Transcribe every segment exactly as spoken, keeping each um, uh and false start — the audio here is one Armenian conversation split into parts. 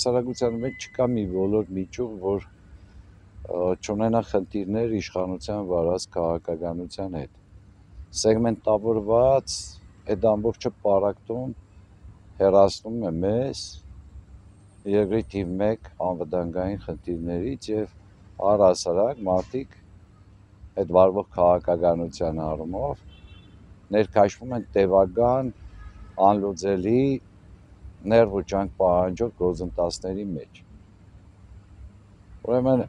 հասարակության մեջ չկա մի ոլոր միջուղ, որ չունենա խնդիրներ իշխանության վարած քաղաքականության հետ։ Սեգմենտավորված այդ ամբողջը պարակտում հեռացնում է մեզ երկրի թիվ մեկ անվտանգային խնդիրներից եւ առհասարակ մարդիկ այդ վարվող քաղաքականության առումով ներքաշվում են տևական, անլուծելի ներվ ու ջանք պահանջող գործընթացների մեջ։ Ուրեմն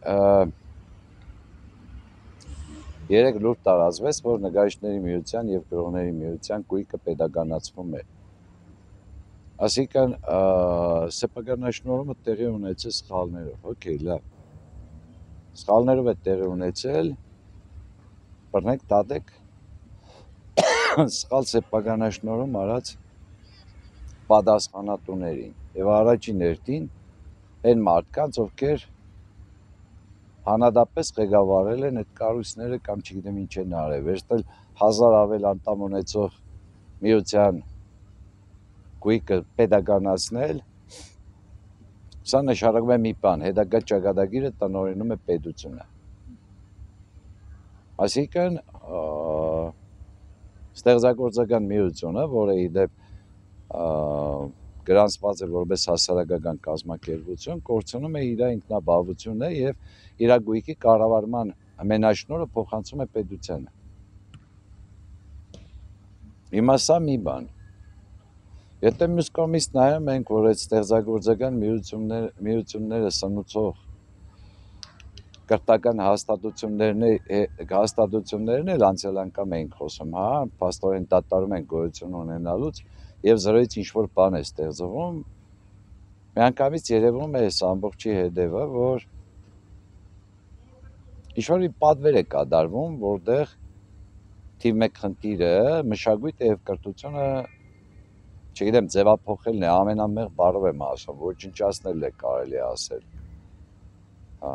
երեք լուր տարածվեց, որ նկարիչների միության եւ գրողների միության գույքը պետականացվում է։ Այսինքն սեփականաշնորհումը տեղի ունեցել սխալներով, օքեյ, լավ։ Սխալներով է տեղի ունեցել, բռնեք, տատեք սխալ սեփականաշնորհում արած պատասխանատուներին եւ առաջին հերթին այն մարդկանց, ովքեր հանրադապես ղեկավարել են այդ կառույցները կամ չգիտեմ ինչ են արել, վերցնել հազար ավել անդամ ունեցող միության գույքը պետականացնել, սա նշանակում է մի բան, հետագա ճակատագիրը տնօրինում է պետությունը։ Այսինքն ստեղծագործական միությունը, որը ի դեպ գրանցված է որպես հասարակական կազմակերպություն, կորցնում է իր ինքնաբավությունը եւ իր գույքի կառավարման ամենաշնորհը փոխանցում է պետությանը։ Հիմա սա մի բան։ Եթե մյուս կողմից նայում ենք, որ այդ ստեղծագործական միություններ, միությունները սնուցող կրթական հաստատություններն հաստատություններն էլ անցյալ անգամ ենք խոսում, հա, փաստորեն դատարում են գոյություն ունենալուց եւ զրոյից ինչ որ բան է ստեղծվում, միանգամից երևում է այս ամբողջի հետևը, որ ինչ որ մի պատվեր է կատարվում, որտեղ թիվ մեկ խնդիրը մշակույթը եւ կրթությունը, չգիտեմ, ձևափոխելն է, ամենամեղ բառով եմ ասում, ոչնչացնել է կարելի ասել։ Հա։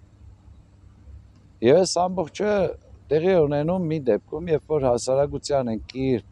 Եվ այս ամբողջը տեղի ունենում մի դեպքում, երբ որ հասարակության են կիրթ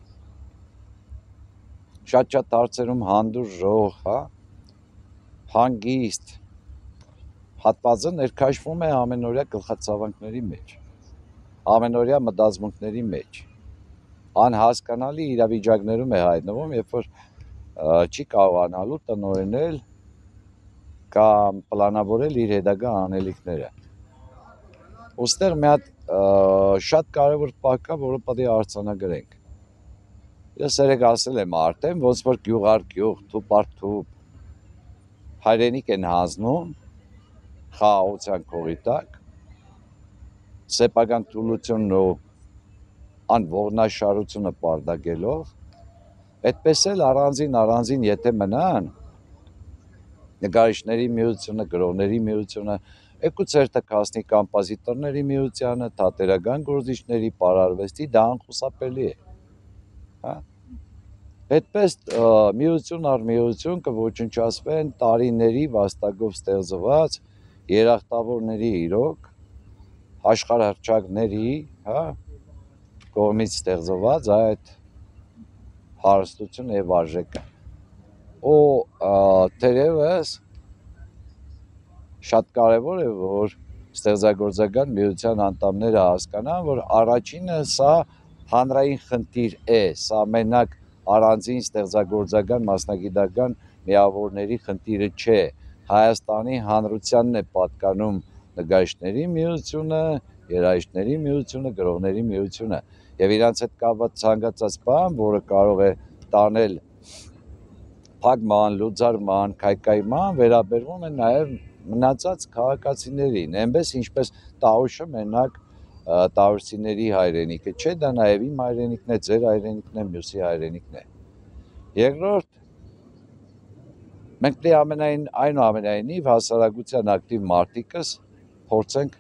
շատ-շատ հարցերում հանդուրժող, հա, հանգիստ հատվածը ներքաշվում է ամենօրյա գլխացավանքների մեջ, ամենօրյա մտածմունքների մեջ, անհասկանալի իրավիճակներում է հայտնվում, երբ որ չի կարողանալու տնօրինել կամ պլանավորել իր հետագա անելիքները։ Ոստեղ մի հատ շատ կարևոր պահ կա, որը պետք է արձանագրենք։ Ես երեք ասել եմ արդեն, ոնց որ գյուղ առ գյուղ, թուփ առ թուփ հայրենիք են հանձնում խաղաղության քողի տակ, սեփական թուլությունն ու անողնաշարությունը պարունակելով, այդպես էլ առանձին առանձին եթե մնան նկարիչների միությունը, գրողների միությունը, էկուցերտը կասնի կոմպոզիտորների միությանը, թատերական գործիչների, պարարվեստի, դա անխուսափելի է։ Հա։ Այդպես միություն առ միություն կոչնչացվեն տարիների վաստակով ստեղծված երախտավորների իրոք, աշխարհահռչակների, հա, կողմից ստեղծված այդ հարստությունը եւ արժեքը։ Ու թերևս շատ կարևոր է, որ ստեղծագործական միության անդամները հասկանան, որ առաջինը սա հանրային խնդիր է, սա մենակ առանձին ստեղծագործական մասնագիտական միավորների խնդիրը չէ, Հայաստանի հանրությանն է պատկանում նկարիչների միությունը, երաժիշտների միությունը, գրողների միությունը եւ իրանց հետ կապված ցանկացած բան, որը կարող է տանել փակման, լուծարման, քայքայման, վերաբերվում է նաեւ մնացած քաղաքացիներին, այնպես ինչպես Տաուշը մենակ տաուշցիների հայրենիքը չէ, դա նաեւ իմ հայրենիքն է, ձեր հայրենիքն է, մյուսի հայրենիքն է։ Երկրորդ, մենք դե ամենայն այնուամենայնիվ հասարակության ակտիվ մարդիկս փորձենք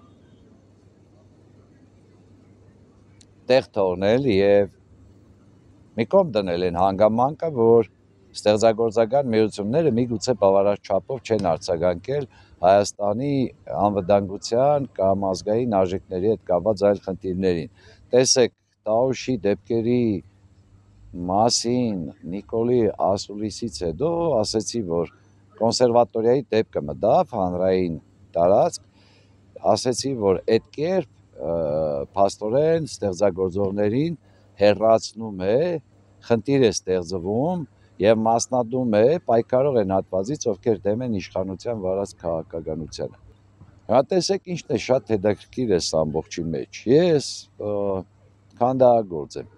տեղ թողնել եւ մի կողմ դնել են հանգամանքը, որ ստեղծագործական միությունները միգուցե բավարար չափով չեն արձագանքել Հայաստանի անվտանգության կամ ազգային արժեքների հետ կապված այլ խնդիրներին։ Տեսեք, Տաուշի դեպքերի մասին Նիկոլի ասուլիսից հետո ասեցի, որ կոնսերվատորիայի դեպքը մտավ հանրային տարածք, ասեցի, որ այդ կերպ փաստորեն ստեղծագործողներին հեռացնում է, խնդիր է ստեղծվում եւ մասնատում է պայքարող են հատվածից, ովքեր դեմ են իշխանության վարած քաղաքականությանը։ Հա տեսեք ինչն է շատ հետաքրքիր է սա ամբողջի մեջ։ Ես քանդակագործ եմ,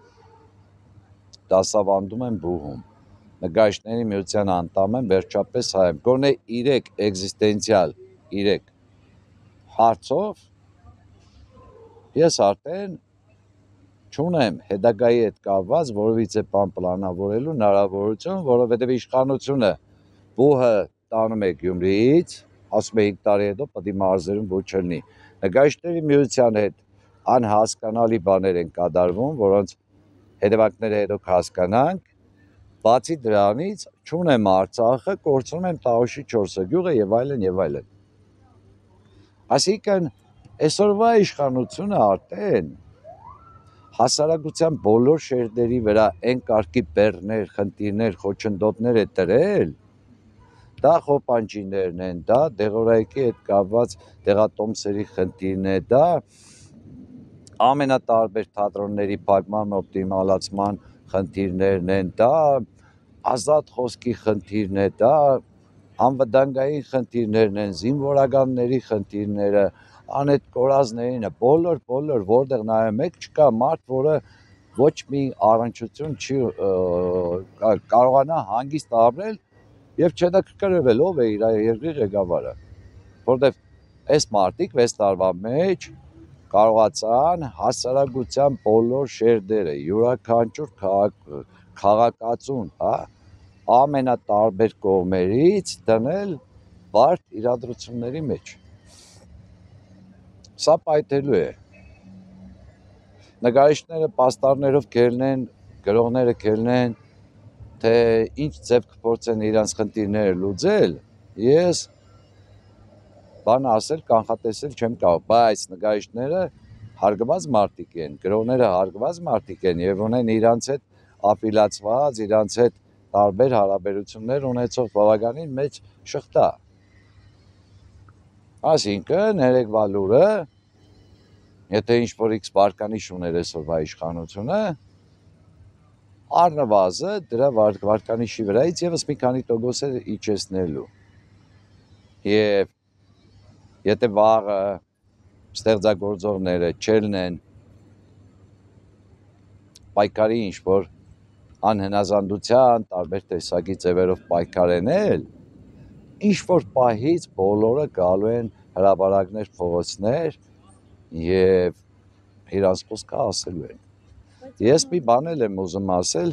դասավանդում եմ Բուհում, նկարիչների միության անդամ եմ, վերջապես հայ եմ, գոնե երեք էգզիստենցիալ, երեք հարցով ես արդեն չունեմ հետագայի հետ կապված որևիցե բան պլանավորելու հնարավորություն, որովհետև իշխանությունը Բուհը տանում է Գյումրիից, ասում է հինգ տարի հետո պետք է մարզերում ոչ չլինի։ Նկարիչների միության հետ անհասկանալի բաներ են կատարվում, որոնց հետևանքները հետո կհասկանանք։ Բացի դրանից չունեմ Արցախը, կորցնում եմ Տավուշի չորս գյուղը եւ այլն եւ այլն։ Այսինքն այսօրվա իշխանությունը արդեն հասարակության բոլոր շերտերի վրա այն կարգի բեռներ, խնդիրներ, խոչընդոտներ է դրել, դա խոպանջիներն են, դա դեղորայքի հետ կապված դեղատոմսերի խնդիրն է, դա ամենատարբեր թատրոնների փակման օպտիմալացման խնդիրներն են, դա ազատ խոսքի խնդիրն է, դա անվտանգային խնդիրներն են, զինվորականների խնդիրները, անետ կորազներինը, բոլոր, բոլոր, որտեղ նայում եք, չկա մարդ, որը ոչ մի առնչություն չի կարողանա հանգիստ ապրել եւ չհետաքրքրվել ով է իր երկրի ղեկավարը, որտեղ այս մարդիկ վեց տարվա մեջ կարողացան հասարակության բոլոր շերտերը, յուրաքանչյուր քաղաքացուն, հա, ամենատարբեր կողմերից դնել բարդ իրադրությունների մեջ։ Սա պայթելու է։ Նկարիչները պաստառներով կելնեն, գրողները կելնեն, թե ինչ ձև կփորձեն իրանց խնդիրները լուծել, ես բան ասել, կանխատեսել չեմ կարող, բայց նկարիչները հարգված մարդիկ են, գրողները հարգված մարդիկ են եւ ունեն իրանց հետ ապիլացված, իրանց հետ տարբեր հարաբերություններ ունեցող բավականին մեծ շղթա։ Այսինքն երեկվա լուրը, եթե ինչ-որ X վարկանիշ ուներ այսօրվա իշխանությունը, առնվազն դրա վարկանիշի վրայից եւս մի քանի տոկոս է իջեցնելու։ Եվ եթե վաղը ստեղծագործողները չելնեն պայքարի ինչ-որ անհնազանդության տարբեր տեսակի ձևերով պայքարենել, ինչ-որ պահից բոլորը գալու են հրապարակներ, փողոցներ եւ իրանց խոսքը ասելու են։ Ես մի բան էլ եմ ուզում ասել,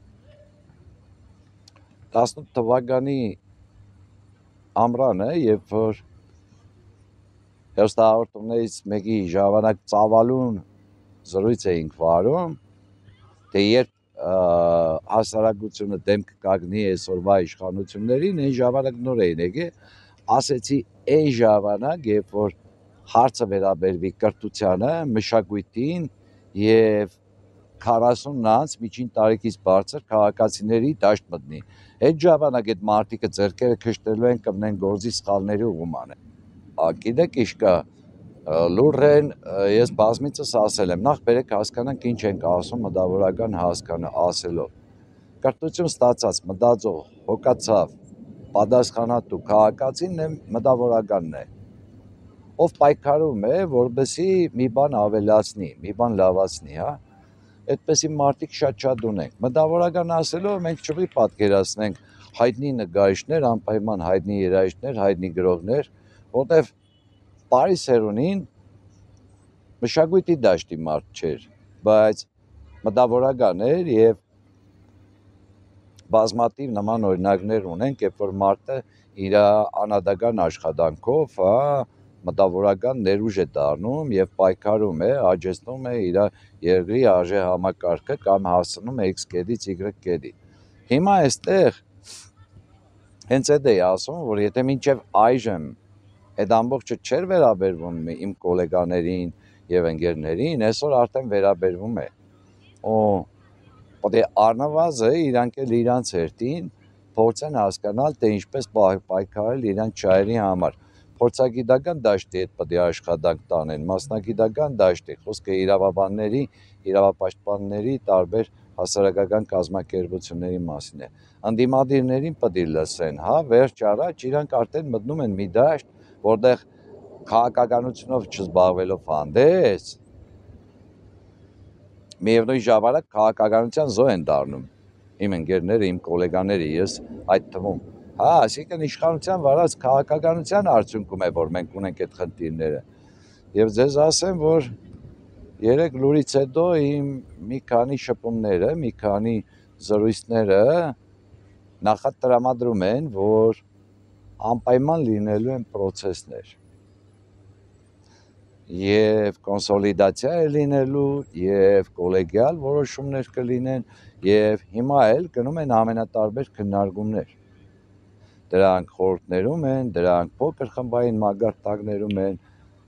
տասնութ թվականի ամռանը, երբ որ հեռուստահաղորդումներից մեկի ժամանակ ծավալուն զրույց էինք վարում, թե երբ հասարակությունը դեմ կկանգնի այսօրվա իշխանություններին, այն ժամանակ նոր էին եկել, ասեցի այն ժամանակ, երբ որ հարցը վերաբերվի կրթությանը, մշակույթին եւ քառասուն անց միջին տարիքից բարձր քաղաքացիների դաշտ մտնի։ Այդ ժամանակ այդ մարդիկը ձեռքերը քշտելու են կմնեն գործի սխալների ուղղմանը։ Գիտեք ինչ կա, լուրեն ես բազմիցս ասել եմ, նախ բերեք հասկանանք ինչ ենք ասում մտավորական հասկանը ասելով։ Կրթություն ստացած, մտածող, հոգացավ, պատասխանատու քաղաքացին է մտավորականն է, ով պայքարում է, որպեսզի մի բան ավելացնի, մի բան լավացնի, հա։ Այդպեսի մարդիկ շատ-շատ ունենք։ Մտավորական ասելով մենք չպետք է պատկերացնենք հայտնի նկարիչներ, անպայման հայտնի երաժիշտներ, հայտնի գրողներ, որտեվ Պարիս Հերունին մշակույթի դաշտի մարդ չէր, բայց մտավորական էր եւ բազմաթիվ նման օրինակներ ունենք, երբ որ մարդը իր անհատական աշխատանքով, հա, մտավորական ներուժ է դառնում եւ պայքարում է, աճեցնում է իր երկրի արժե համակարգը կամ հասնում է X կետից Y կետի։ Հիմա այստեղ հենց այդ է ասում, որ եթե մինչեւ այժմ այդ ամբողջը չէր վերաբերվում իմ գոլեգաներին եւ ընկերներին, այսօր արդեն վերաբերվում է։ Ու պետք է առնվազն իրանք էլ իրանց հերթին փորձեն հասկանալ, թե ինչպես պայքարել իրենց շահերի համար։ Փորձագիտական դաշտի հետ պետք է աշխատանք տանեն, մասնագիտական դաշտի, խոսքը իրավաբանների, իրավապաշտպանների, տարբեր հասարակական կազմակերպությունների մասին է։ Ընդդիմադիրներին պետք է լսեն, հա, վերջ առաջ իրանք արդեն մտնում են մի դաշտ, որտեղ քաղաքականությունով չզբաղվելով հանդերձ, միևնույն ժամանակ քաղաքականության զոհ են դառնում։ Իմ ընկերները, իմ գոլեգաները, ես այդ թվում։ Հա, այսինքն իշխանության վարած քաղաքականության արդյունքում է, որ մենք ունենք այդ խնդիրները։ Եվ ձեզ ասեմ, որ երեք լուրից հետո իմ մի քանի շփումները, մի քանի զրույցները նախատրամադրում են, որ անպայման լինելու են պրոցեսներ։ Եվ կոնսոլիդացիա է լինելու, եւ կոլեգիալ որոշումներ կլինեն, եւ հիմա էլ գնում են ամենատարբեր քննարկումներ։ Դրանք խորհուրդներում են, դրանք փոքր խմբային մագարտակներում են,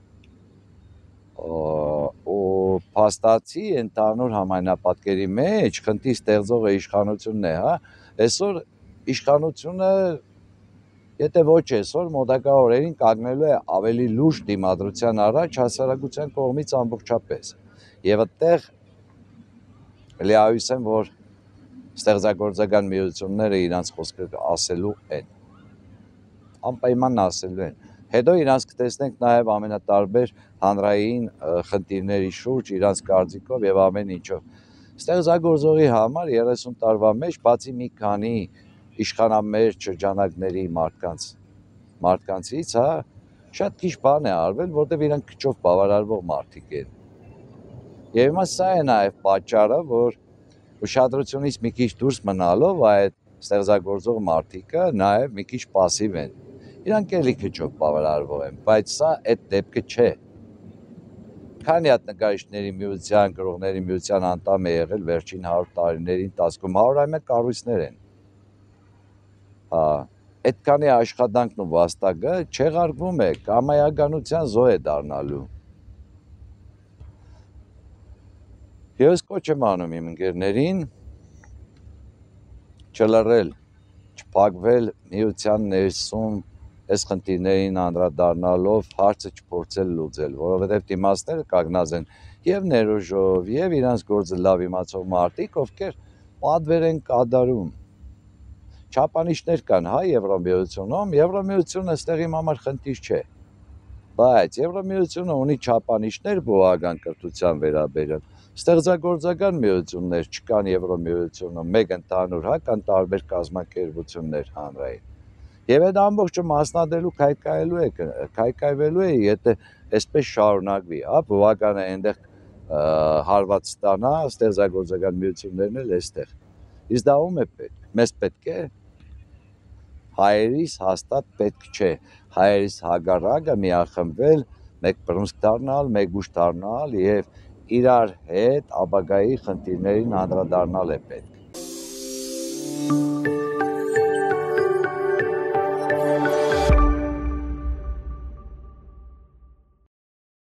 ու փաստացի ընդհանուր համայնապատկերի մեջ խնդիր ստեղծողը իշխանությունն է, հա, այսօր իշխանությունը, եթե ոչ այսօր, մոտակա օրերին կանգնելու է ավելի լուրջ դիմադրության առաջ հասարակության կողմից ամբողջապես։ Եվ այդտեղ լիահույս եմ, որ ստեղծագործական միությունները իրանց խոսքը ասելու են, անպայման ասելու են։ Հետո իրանց կտեսնենք նաև ամենատարբեր հանրային խնդիրների շուրջ, իրանց կարծիքով եւ ամեն ինչով։ Ստեղծագործողի համար երեսուն տարվա մեջ, բացի մի քանի իշխանամեր շրջանակների մարդկանց, մարդկանցից, հա, շատ քիչ բան է արվել, որտեղ իրանք քչով բավարարվող մարդիկ են։ Եվ հիմա սա է նաև պատճառը, որ ուշադրությունից մի քիչ դուրս մնալով այդ ստեղծագործող մարդիկը նաև մի քիչ պասիվ են։ Իրանք էլի քչով բավարարվող են, բայց սա այդ դեպքը չէ։ Քանի հատ նկարիչների միության, գրողների միության անդամ է եղել վերջին հարյուր տարիների ընթացքում, հարյուրամյա կառույցներ են։ Հա, այդքանի աշխատանքն ու վաստակը չեղարկվում է, կամայականության զոհ է դառնալու։ Ես կոչ եմ անում իմ ընկերներին չլռել, չփակվել միության ներսում այս խնդիրներին անդրադառնալով հարցը չփորձել լուծել, որովհետև դիմացները կանգնած են եւ ներուժով, եւ իրանց գործը լավ իմացող մարդիկ, ովքեր պատվեր են կատարում։ Չափանիշներ կան, հա, Եվրամիությունում, Եվրամիությունը այստեղ իմ համար խնդիր չէ։ Բայց Եվրամիությունը ունի չափանիշներ բովական կրթության վերաբերյալ։ Ստեղծագործական միություններ չկան Եվրամիությունում, մեկ ընդհանուր, հա, կան տարբեր կազմակերպություններ հանրային։ Եվ այդ ամբողջը մասնատելու քայքայելու է, քայքայվելու է, եթե այսպես շարունակվի, հա, բովականը այնտեղ հարված ստանա, ստեղծագործական միություններն էլ այստեղ։ Իսկ դա ում է պետք։ Մեզ պետք է։ Հայերիս հաստատ պետք չէ, հայերիս հագարակը միախմբվել, մեկ բռունցք դառնալ, մեկ ուժ դառնալ եւ իրար հետ ապագայի խնդիրներին անդրադառնալ է պետք։